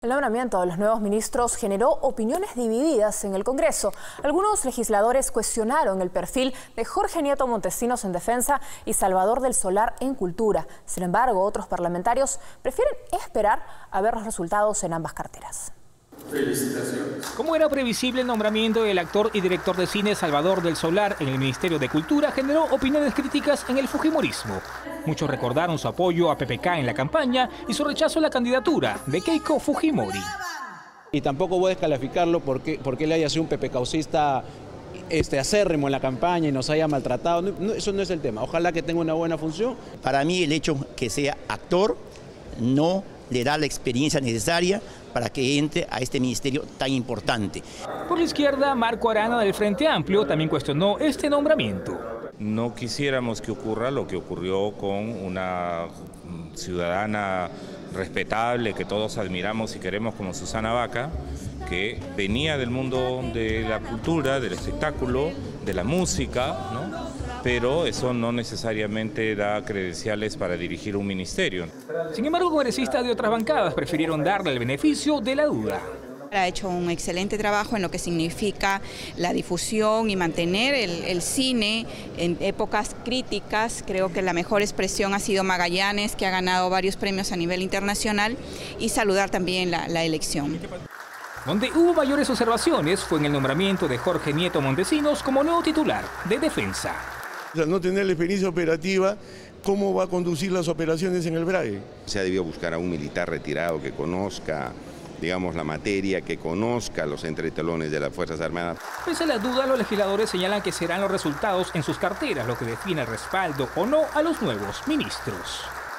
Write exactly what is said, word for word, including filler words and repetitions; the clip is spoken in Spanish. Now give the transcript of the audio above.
El nombramiento de los nuevos ministros generó opiniones divididas en el Congreso. Algunos legisladores cuestionaron el perfil de Jorge Nieto Montesinos en Defensa y Salvador del Solar en Cultura. Sin embargo, otros parlamentarios prefieren esperar a ver los resultados en ambas carteras. Felicitaciones. Como era previsible, el nombramiento del actor y director de cine Salvador del Solar en el Ministerio de Cultura generó opiniones críticas en el fujimorismo. Muchos recordaron su apoyo a P P K en la campaña y su rechazo a la candidatura de Keiko Fujimori. Y tampoco voy a descalificarlo porque, porque él haya sido un PPKcista este, acérrimo en la campaña y nos haya maltratado. No, no, eso no es el tema. Ojalá que tenga una buena función. Para mí el hecho que sea actor no le da la experiencia necesaria para que entre a este ministerio tan importante. Por la izquierda, Marco Arana del Frente Amplio también cuestionó este nombramiento. No quisiéramos que ocurra lo que ocurrió con una ciudadana respetable que todos admiramos y queremos como Susana Vaca, que venía del mundo de la cultura, del espectáculo, de la música, ¿no? Pero eso no necesariamente da credenciales para dirigir un ministerio. Sin embargo, congresistas de otras bancadas prefirieron darle el beneficio de la duda. Ha hecho un excelente trabajo en lo que significa la difusión y mantener el, el cine en épocas críticas. Creo que la mejor expresión ha sido Magallanes, que ha ganado varios premios a nivel internacional, y saludar también la, la elección. Donde hubo mayores observaciones fue en el nombramiento de Jorge Nieto Montesinos como nuevo titular de Defensa. O sea, no tener la experiencia operativa, ¿cómo va a conducir las operaciones en el Brague? Se ha debido buscar a un militar retirado que conozca, digamos, la materia, que conozca los entretelones de las Fuerzas Armadas. Pese a la duda, los legisladores señalan que serán los resultados en sus carteras lo que define el respaldo o no a los nuevos ministros.